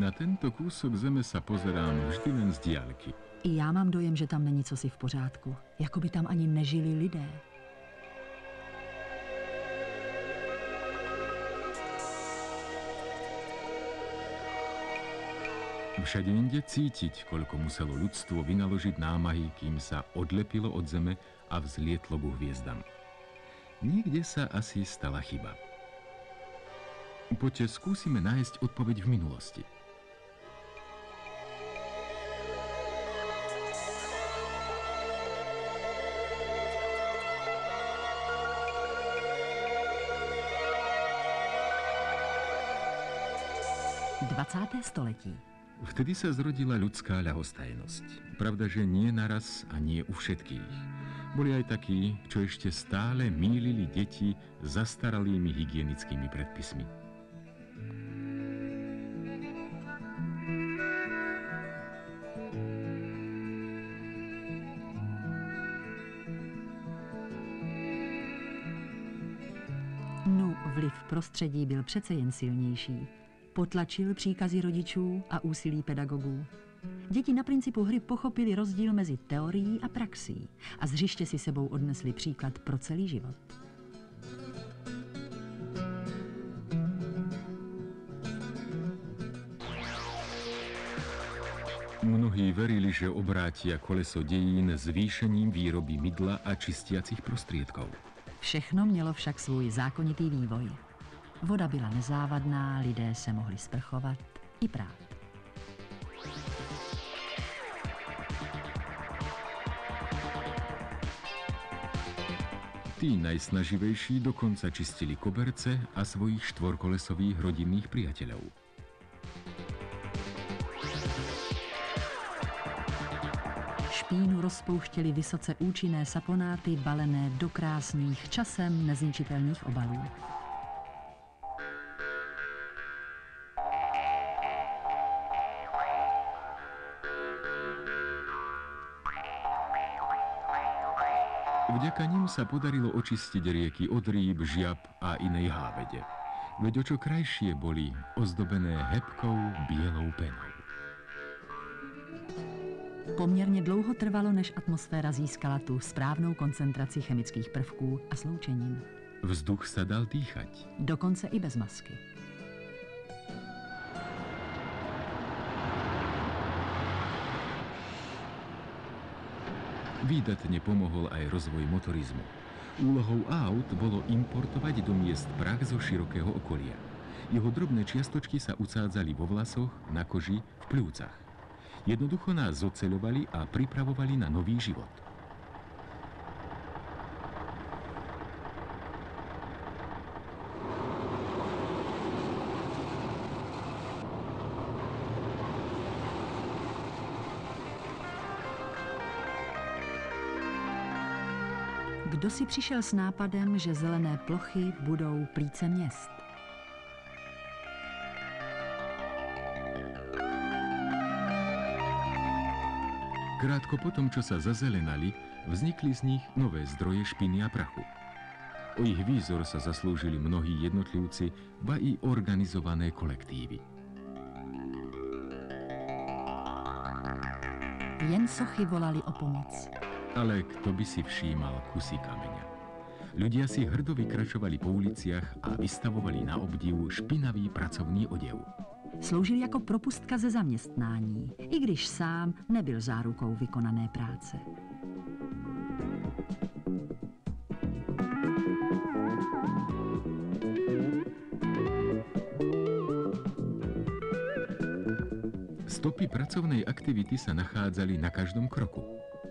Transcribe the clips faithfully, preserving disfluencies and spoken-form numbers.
Na tento kúsok zeme sa pozerám vždy len z diaľky. I já mám dojem, že tam není cosi v pořádku. Jako by tam ani nežili lidé. Všade inde cítiť, koľko muselo ľudstvo vynaložiť námahy, kým sa odlepilo od zeme a vzlietlo ku hviezdam. Niekde sa asi stala chyba. Poďte, skúsime nájsť odpoveď v minulosti. dvacáté století. Vtedy sa zrodila ľudská ľahostajnosť. Pravda, že nie naraz a nie u všetkých. Boli aj takí, čo ešte stále mýlili deti zastaralými hygienickými predpismi. No, vliv prostředí byl přece jen silnější. Potlačil příkazy rodičů a úsilí pedagogů. Děti na principu hry pochopili rozdíl mezi teorií a praxí a z hřiště si sebou odnesli příklad pro celý život. Mnohí verili, že obrátia koleso dejín zvýšením výroby mydla a čistiacich prostriedkov. Všechno mělo však svůj zákonitý vývoj. Voda byla nezávadná, lidé se mohli sprchovat i prát. Tí najsnaživejší dokonca čistili koberce a svojich štvorkolesových rodinných priateľov. Špínu rozpouštěli vysoce účinné saponáty balené do krásných, časem nezničitelných obalů. Vďaka nim sa podarilo očistiť rieky od rýb, žiab a inej hávede. Veď o čo krajšie boli ozdobené hebkou bielou penou. Poměrně dlouho trvalo, než atmosféra získala tu správnou koncentraci chemických prvků a sloučenin. Vzduch sa dal dýchať. Dokonce i bez masky. Výdatne pomohol aj rozvoj motorizmu. Úlohou aut bolo importovať do miest prach zo širokého okolia. Jeho drobné čiastočky sa usádzali vo vlasoch, na koži, v pľúcach. Jednoducho nás zoceľovali a pripravovali na nový život. Kdo si přišel s nápadem, že zelené plochy budou plíce měst? Krátko potom, čo sa zazelenali, vznikli z nich nové zdroje špiny a prachu. O ich výzor sa zaslúžili mnohí jednotlivci, ba i organizované kolektívy. Jen sochy volali o pomoc. Ale kto by si všímal kusy kameňa? Ľudia si hrdo vykračovali po uliciach a vystavovali na obdiv špinavý pracovný odev. Sloužil jako propustka ze zaměstnání, i když sám nebyl zárukou vykonané práce. Stopy pracovnej aktivity sa nachádzali na každom kroku.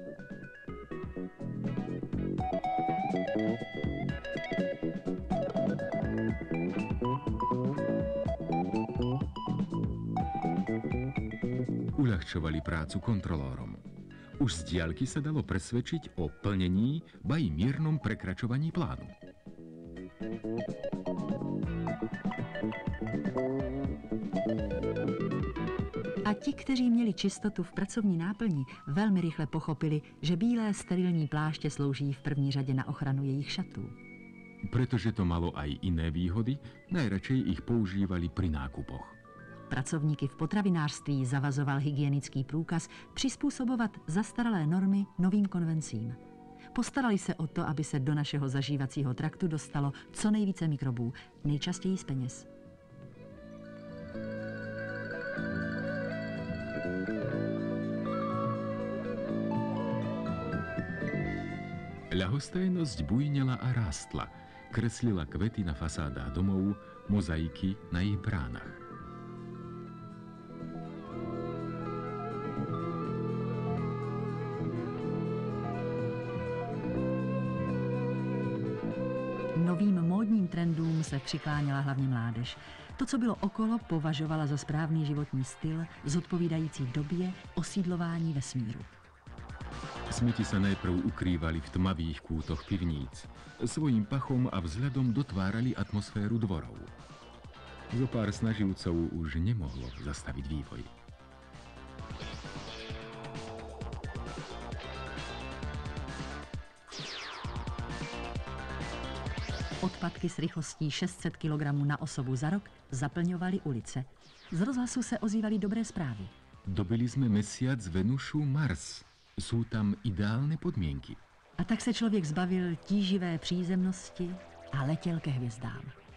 Uľahčovali prácu kontrolórom. Už z diaľky sa dalo presvedčiť o plnení, ba i miernom prekračovaní plánu. A ti, kteří měli čistotu v pracovní náplni, velmi rychle pochopili, že bílé sterilní pláště slouží v první řadě na ochranu jejich šatů. Pretože to malo aj iné výhody, najradšej ich používali pri nákupoch. Pracovníky v potravinářství zavazoval hygienický průkaz přizpůsobovat zastaralé normy novým konvencím. Postarali se o to, aby se do našeho zažívacího traktu dostalo co nejvíce mikrobů, nejčastěji z peněz. Ľahostajnosť bujnela a rástla, kreslila kvety na fasádách domov, mozaiky na ich bránach. Novým módním trendům se přikláněla hlavně mládež. To, co bylo okolo, považovala za správný životní styl, zodpovídající době osídlování vesmíru. Smeti sa najprv ukrývali v tmavých kútoch pivníc. Svojím pachom a vzhľadom dotvárali atmosféru dvorov. Zopár snaživcov už nemohlo zastaviť vývoj. Odpadky s rychlostí šest set kilogramů na osobu za rok zaplňovaly ulice. Z rozhlasu se ozývaly dobré zprávy. Dobili sme mesiac, Venušu, Mars. Sú tam ideálne podmienky. A tak se člověk zbavil tíživé přízemnosti a letěl ke hvězdám.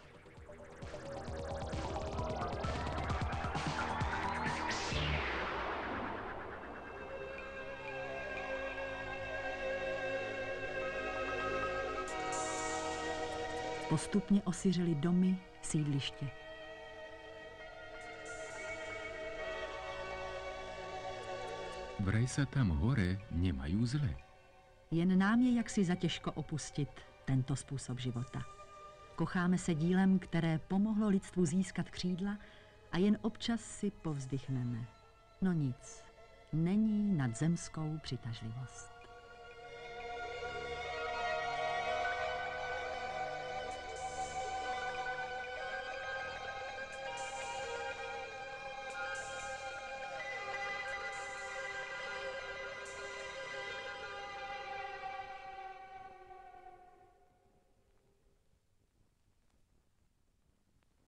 Postupně osiřely domy, sídliště. Vraj sa tam hore nemajú zle. Jen nám je jaksi zatěžko opustit tento způsob života. Kocháme se dílem, které pomohlo lidstvu získat křídla a jen občas si povzdychneme. No nic, není nad zemskou přitažlivost.